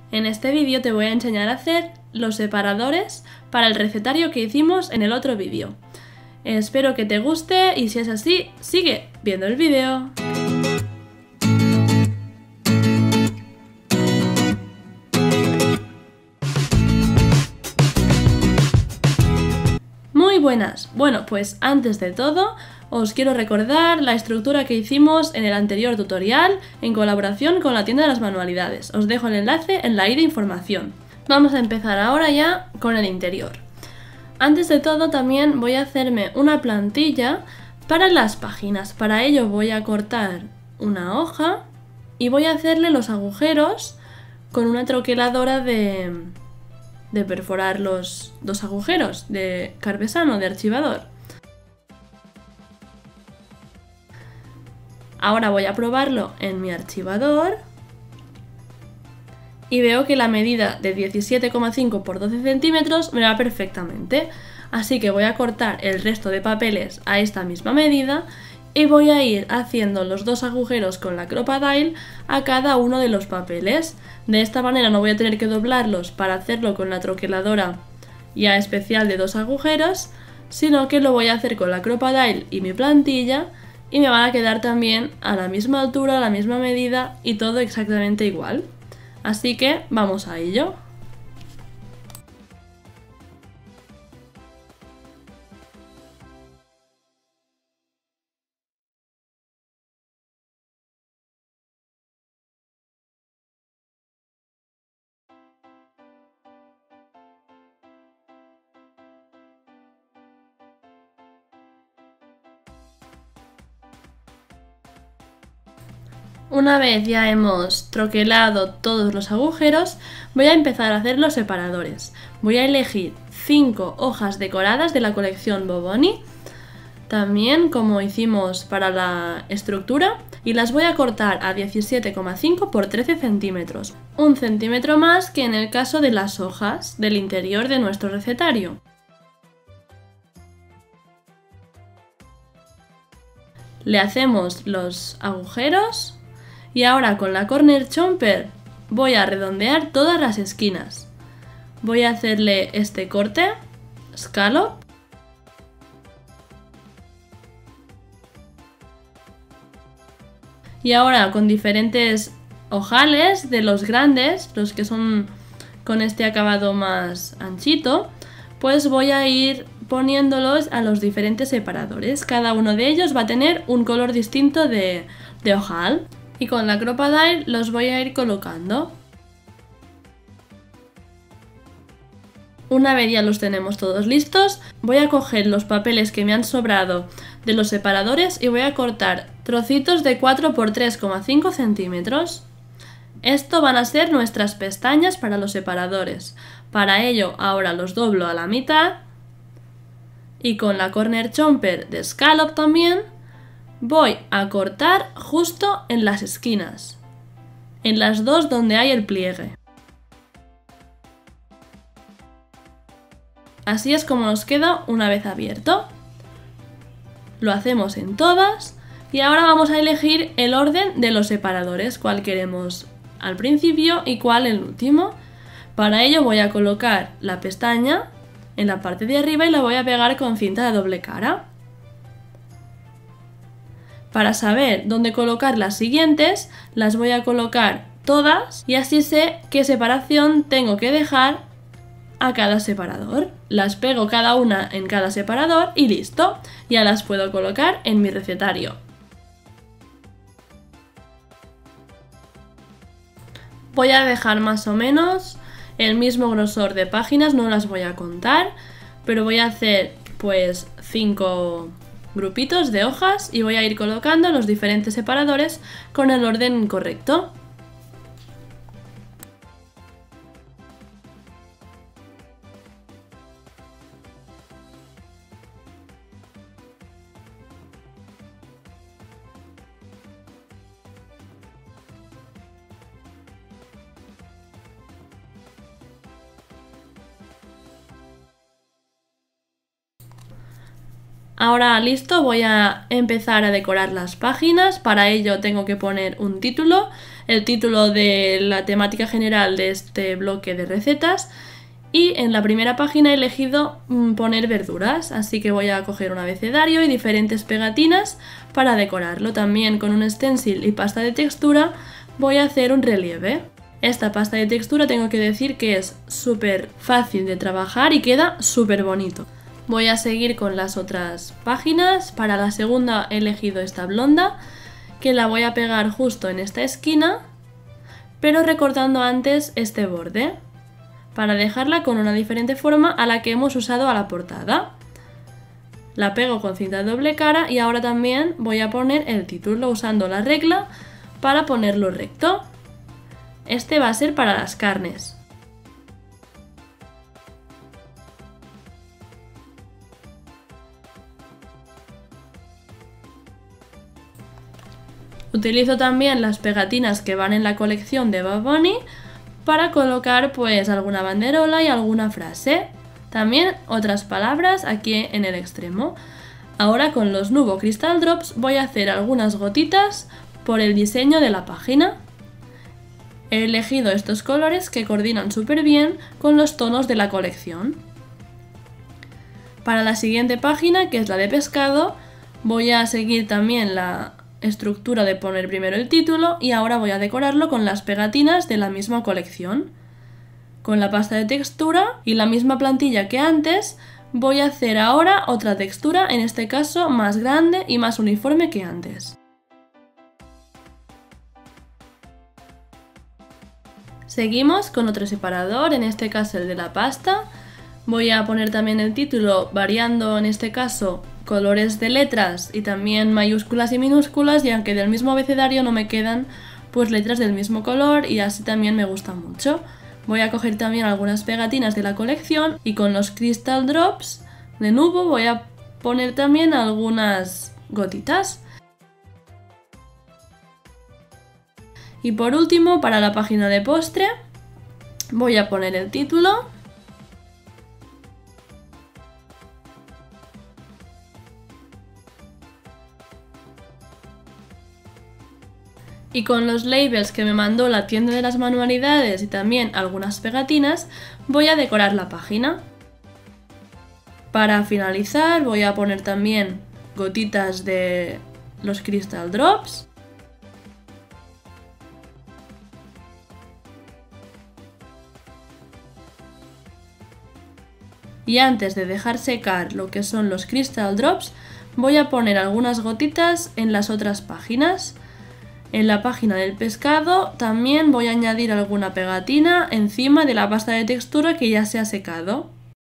En este vídeo te voy a enseñar a hacer los separadores para el recetario que hicimos en el otro vídeo. Espero que te guste y si es así, sigue viendo el vídeo. Muy buenas. Bueno, pues antes de todo os quiero recordar la estructura que hicimos en el anterior tutorial en colaboración con la tienda de las manualidades. Os dejo el enlace en la i de información. Vamos a empezar ahora ya con el interior. Antes de todo también voy a hacerme una plantilla para las páginas. Para ello voy a cortar una hoja y voy a hacerle los agujeros con una troqueladora de perforar los dos agujeros de carpesano, de archivador. Ahora voy a probarlo en mi archivador y veo que la medida de 17,5 por 12 centímetros me va perfectamente. Así que voy a cortar el resto de papeles a esta misma medida y voy a ir haciendo los dos agujeros con la Crop-A-Dile a cada uno de los papeles. De esta manera no voy a tener que doblarlos para hacerlo con la troqueladora ya especial de dos agujeros, sino que lo voy a hacer con la Crop-A-Dile y mi plantilla y me van a quedar también a la misma altura, a la misma medida y todo exactamente igual. Así que vamos a ello. Una vez ya hemos troquelado todos los agujeros, voy a empezar a hacer los separadores. Voy a elegir 5 hojas decoradas de la colección Boboni, también como hicimos para la estructura, y las voy a cortar a 17,5 por 13 centímetros, un centímetro más que en el caso de las hojas del interior de nuestro recetario. Le hacemos los agujeros. Y ahora con la Corner Chomper voy a redondear todas las esquinas. Voy a hacerle este corte, scallop. Y ahora con diferentes ojales de los grandes, los que son con este acabado más anchito, pues voy a ir poniéndolos a los diferentes separadores. Cada uno de ellos va a tener un color distinto de ojal. Y con la Crop-A-Dile los voy a ir colocando. Una vez ya los tenemos todos listos, voy a coger los papeles que me han sobrado de los separadores y voy a cortar trocitos de 4 por 3,5 centímetros. Esto van a ser nuestras pestañas para los separadores. Para ello ahora los doblo a la mitad y con la Corner Chomper de scallop también voy a cortar justo en las esquinas, en las dos donde hay el pliegue. Así es como nos queda una vez abierto. Lo hacemos en todas y ahora vamos a elegir el orden de los separadores, cuál queremos al principio y cuál el último. Para ello voy a colocar la pestaña en la parte de arriba y la voy a pegar con cinta de doble cara. Para saber dónde colocar las siguientes, las voy a colocar todas y así sé qué separación tengo que dejar a cada separador. Las pego cada una en cada separador y listo, ya las puedo colocar en mi recetario. Voy a dejar más o menos el mismo grosor de páginas, no las voy a contar, pero voy a hacer pues 5 grupitos de hojas y voy a ir colocando los diferentes separadores con el orden correcto. Ahora listo, voy a empezar a decorar las páginas. Para ello tengo que poner un título, el título de la temática general de este bloque de recetas. Y en la primera página he elegido poner verduras, así que voy a coger un abecedario y diferentes pegatinas para decorarlo. También con un stencil y pasta de textura voy a hacer un relieve. Esta pasta de textura tengo que decir que es súper fácil de trabajar y queda súper bonito. Voy a seguir con las otras páginas. Para la segunda he elegido esta blonda, que la voy a pegar justo en esta esquina, pero recortando antes este borde, para dejarla con una diferente forma a la que hemos usado a la portada. La pego con cinta de doble cara y ahora también voy a poner el título usando la regla para ponerlo recto. Este va a ser para las carnes. Utilizo también las pegatinas que van en la colección de Bad Bunny para colocar pues alguna banderola y alguna frase. También otras palabras aquí en el extremo. Ahora con los Nuvo Crystal Drops voy a hacer algunas gotitas por el diseño de la página. He elegido estos colores que coordinan súper bien con los tonos de la colección. Para la siguiente página, que es la de pescado, voy a seguir también la estructura de poner primero el título y ahora voy a decorarlo con las pegatinas de la misma colección. Con la pasta de textura y la misma plantilla que antes, voy a hacer ahora otra textura, en este caso más grande y más uniforme que antes. Seguimos con otro separador, en este caso el de la pasta. Voy a poner también el título variando en este caso colores de letras y también mayúsculas y minúsculas, y aunque del mismo abecedario no me quedan pues letras del mismo color y así también me gusta mucho. Voy a coger también algunas pegatinas de la colección y con los Crystal Drops de Nuvo voy a poner también algunas gotitas. Y por último, para la página de postre, voy a poner el título. Y con los labels que me mandó la tienda de las manualidades y también algunas pegatinas, voy a decorar la página. Para finalizar, voy a poner también gotitas de los Crystal Drops. Y antes de dejar secar lo que son los Crystal Drops, voy a poner algunas gotitas en las otras páginas. En la página del pescado también voy a añadir alguna pegatina encima de la pasta de textura que ya se ha secado.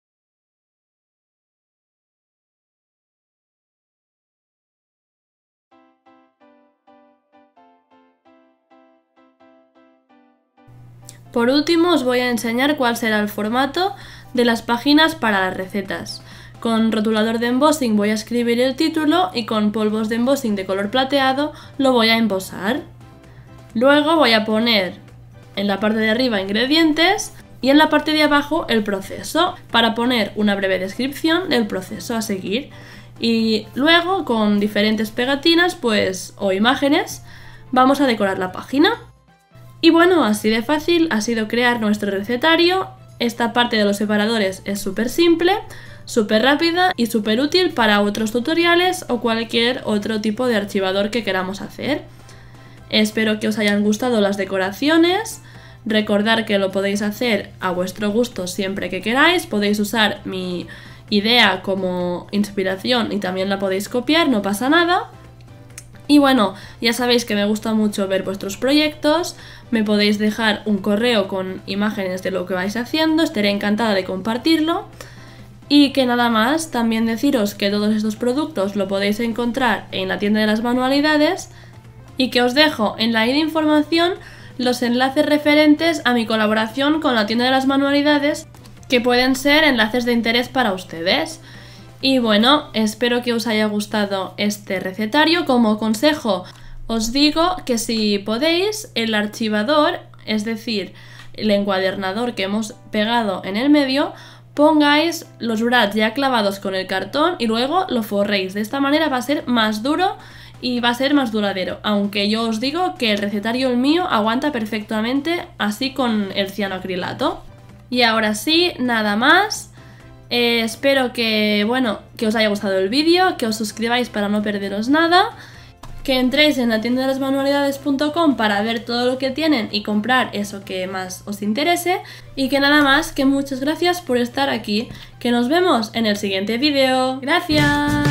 Por último os voy a enseñar cuál será el formato de las páginas para las recetas. Con rotulador de embossing voy a escribir el título y con polvos de embossing de color plateado lo voy a embosar. Luego voy a poner en la parte de arriba ingredientes y en la parte de abajo el proceso para poner una breve descripción del proceso a seguir. Y luego con diferentes pegatinas o imágenes vamos a decorar la página. Y bueno, así de fácil ha sido crear nuestro recetario. Esta parte de los separadores es súper simple, súper rápida y súper útil para otros tutoriales o cualquier otro tipo de archivador que queramos hacer. Espero que os hayan gustado las decoraciones. Recordad que lo podéis hacer a vuestro gusto siempre que queráis. Podéis usar mi idea como inspiración y también la podéis copiar, no pasa nada. Y bueno, ya sabéis que me gusta mucho ver vuestros proyectos. Me podéis dejar un correo con imágenes de lo que vais haciendo. Estaré encantada de compartirlo. Y que nada más, también deciros que todos estos productos lo podéis encontrar en la tienda de las manualidades y que os dejo en la i de información los enlaces referentes a mi colaboración con la tienda de las manualidades, que pueden ser enlaces de interés para ustedes. Y bueno, espero que os haya gustado este recetario. Como consejo os digo que si podéis, el archivador, es decir, el encuadernador que hemos pegado en el medio, pongáis los brats ya clavados con el cartón y luego lo forréis. De esta manera va a ser más duro y va a ser más duradero, aunque yo os digo que el recetario el mío aguanta perfectamente así con el cianoacrilato. Y ahora sí, nada más. Espero que, que os haya gustado el vídeo, que os suscribáis para no perderos nada, que entréis en la tienda de las manualidades.com para ver todo lo que tienen y comprar eso que más os interese. Y que nada más, que muchas gracias por estar aquí, que nos vemos en el siguiente vídeo. ¡Gracias!